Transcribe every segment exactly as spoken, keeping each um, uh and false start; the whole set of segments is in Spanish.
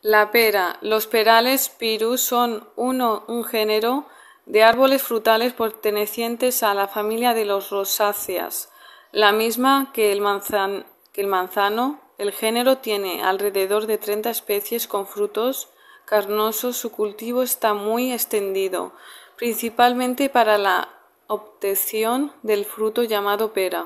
La pera. Los perales Pyrus son uno, un género de árboles frutales pertenecientes a la familia de los Rosaceae, la misma que el, manzan, que el manzano. El género tiene alrededor de treinta especies con frutos carnosos. Su cultivo está muy extendido, principalmente para la obtención del fruto llamado pera.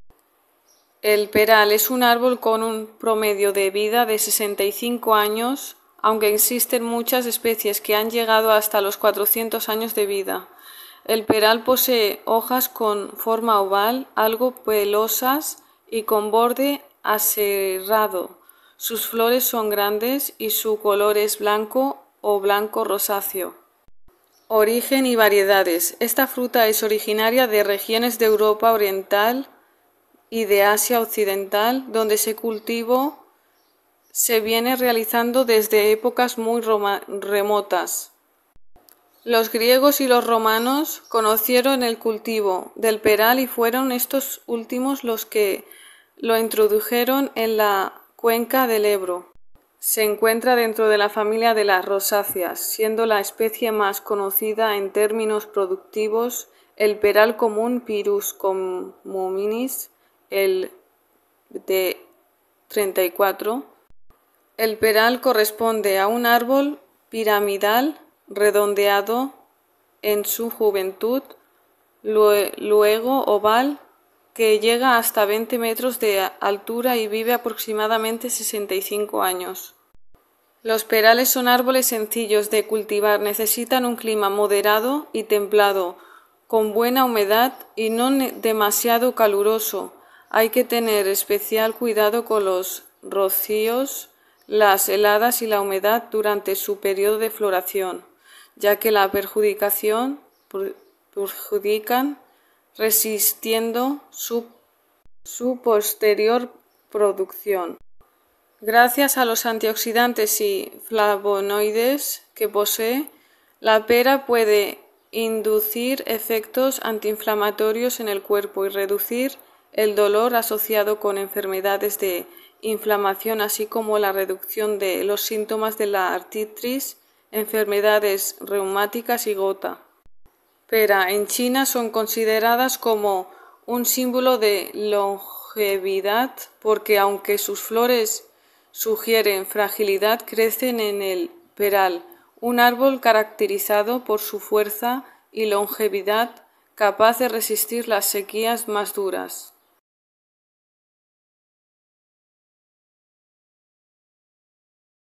El peral es un árbol con un promedio de vida de sesenta y cinco años, aunque existen muchas especies que han llegado hasta los cuatrocientos años de vida. El peral posee hojas con forma oval, algo pelosas y con borde aserrado. Sus flores son grandes y su color es blanco o blanco rosáceo. Origen y variedades. Esta fruta es originaria de regiones de Europa Oriental y de Asia Occidental, donde se cultivo se viene realizando desde épocas muy remotas. Los griegos y los romanos conocieron el cultivo del peral y fueron estos últimos los que lo introdujeron en la cuenca del Ebro. Se encuentra dentro de la familia de las rosáceas, siendo la especie más conocida en términos productivos el peral común Pyrus communis, el de treinta y cuatro. El peral corresponde a un árbol piramidal redondeado en su juventud, luego oval, que llega hasta veinte metros de altura y vive aproximadamente sesenta y cinco años. Los perales son árboles sencillos de cultivar, necesitan un clima moderado y templado, con buena humedad y no demasiado caluroso. Hay que tener especial cuidado con los rocíos, las heladas y la humedad durante su periodo de floración, ya que la perjudicación, perjudican resistiendo su, su posterior producción. Gracias a los antioxidantes y flavonoides que posee, la pera puede inducir efectos anti-inflamatorios en el cuerpo y reducir el dolor asociado con enfermedades de inflamación, así como la reducción de los síntomas de la artritis, enfermedades reumáticas y gout. Pera en China son consideradas como un símbolo de longevidad porque, aunque sus flores sugieren fragilidad, crecen en el peral, un árbol caracterizado por su fuerza y longevidad, capaz de resistir las sequías más duras.